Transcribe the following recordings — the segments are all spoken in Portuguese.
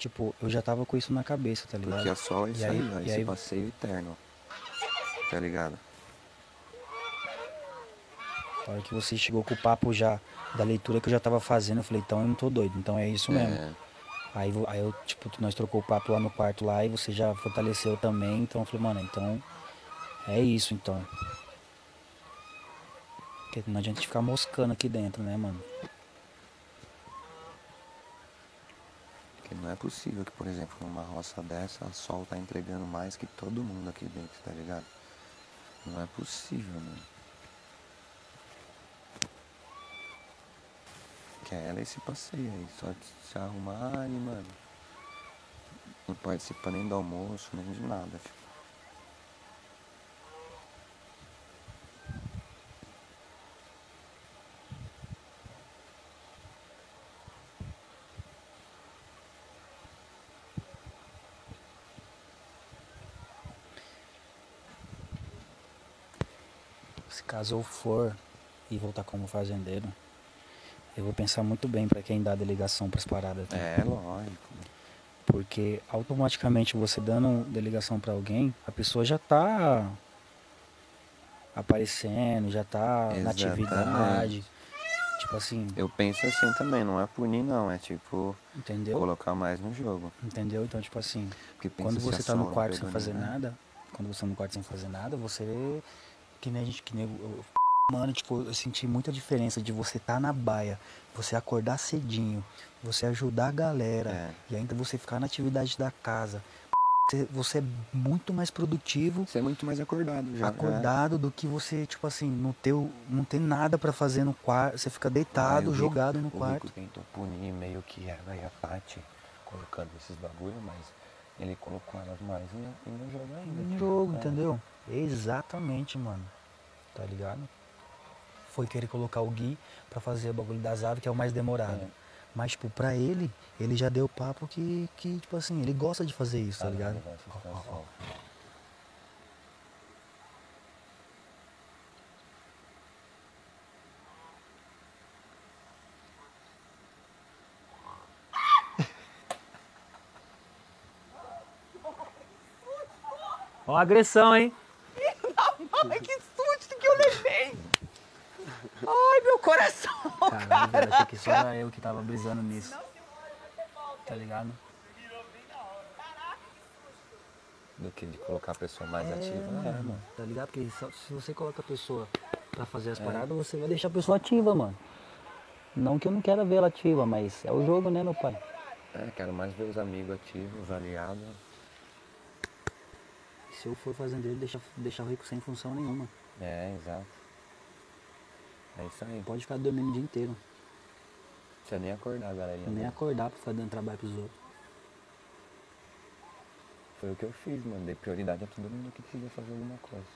Tipo, eu já tava com isso na cabeça, tá ligado? Porque é só isso E aí, aí, ó, e esse aí, passeio eterno, tá ligado? a hora que você chegou com o papo já da leitura que eu já tava fazendo, eu falei, então eu não tô doido, então é isso mesmo. É, Aí eu, tipo, nós trocou o papo lá no quarto lá e você já fortaleceu também, então eu falei, mano, então é isso então. Porque não adianta a gente ficar moscando aqui dentro, né, mano? porque não é possível que, por exemplo, numa roça dessa, a Sol tá entregando mais que todo mundo aqui dentro, tá ligado? Não é possível, mano. Que ela esse passeio aí, só de se arrumar e, mano, não participa nem do almoço, nem de nada, filho. Se caso eu for e voltar como fazendeiro, eu vou pensar muito bem pra quem dá delegação pras paradas, tá? É, lógico. Porque automaticamente você dando delegação pra alguém, a pessoa já tá aparecendo, já tá na atividade. Exatamente. Tipo assim, Eu penso assim também, não é punir não, é tipo, entendeu? colocar mais no jogo. Entendeu? Então, tipo assim, Porque pensa quando se a você tá no Sol não quarto sem pegou fazer ninguém. nada, quando você tá no quarto sem fazer nada, você. Que nem a gente. Que nem, mano, tipo, eu senti muita diferença de você tá na baia, você acordar cedinho, você ajudar a galera É. e ainda você ficar na atividade da casa. Você é muito mais produtivo, Você é muito mais acordado já, é. acordado do que você, tipo assim, não tem nada pra fazer no quarto, você fica Aí deitado, jogado no o Rico quarto. tentou punir meio que ela e a Paty, colocando esses bagulho, mas ele colocou elas mais no jogo ainda, No tipo, jogo, entendeu? Exatamente, mano. Tá ligado? Foi querer colocar o Gui pra fazer o bagulho das aves, que é o mais demorado. é. Mas, tipo, pra ele já deu papo que, tipo assim, ele gosta de fazer isso, tá Ah, não, ligado? ele gosta de ficar só. Ó a agressão, hein? Ai, que susto que eu levei! Ai, meu coração! Caralho, velho, achei que só era eu que tava brisando nisso, tá ligado? Do que de colocar a pessoa mais É, ativa. É, mano, mano. tá ligado? Porque se você coloca a pessoa pra fazer as É. paradas, você vai deixar a pessoa ativa, mano. Não que eu não quero ver ela ativa, mas é o jogo, né, meu pai? É, quero mais ver os amigos ativos, os aliados. Se eu for fazendeiro, deixar o rico sem função nenhuma. É, exato. É isso aí. Pode ficar dormindo o dia inteiro. Não precisa nem acordar a galerinha Nem dele. acordar pra ficar dando trabalho pros outros. Foi o que eu fiz, mano. Dei prioridade a todo mundo que queria fazer alguma coisa.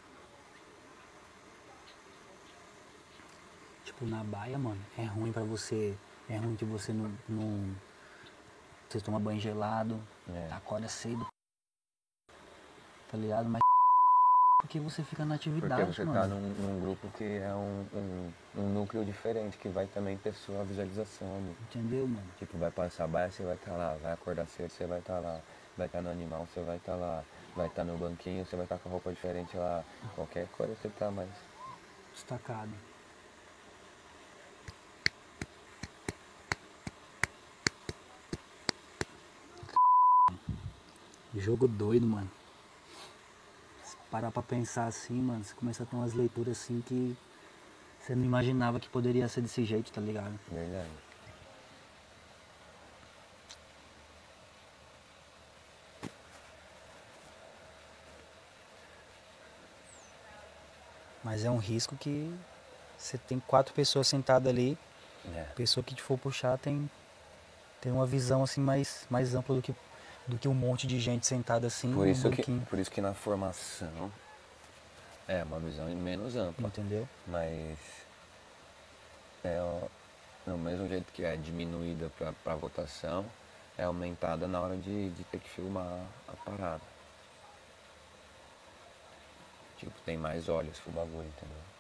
Tipo, na baia, mano, é ruim pra você. É ruim que você não. Você toma banho gelado, É. acorda cedo, tá ligado? Mas porque você fica na Porque atividade, você tá mano. num grupo que é um núcleo diferente, que vai também ter sua visualização ali. Entendeu, mano? Tipo, vai passar baia, você vai estar lá. Vai acordar cedo, você vai estar lá. Vai estar no animal, você vai estar lá. Vai estar no banquinho, você vai estar com a roupa diferente lá. Qualquer coisa você tá mais. Destacado. Jogo doido, mano. Se parar pra pensar assim, mano, você começa a ter umas leituras assim que você não imaginava que poderia ser desse jeito, tá ligado? Verdade. Mas é um risco que você tem 4 pessoas sentadas ali, É. pessoa que te for puxar tem uma visão assim mais ampla do que um monte de gente sentada assim no banquinho, Por isso que na formação é uma visão menos ampla. entendeu? Mas é do mesmo jeito que é diminuída para votação, é aumentada na hora de ter que filmar a parada. Tipo, tem mais olhos pro bagulho, entendeu?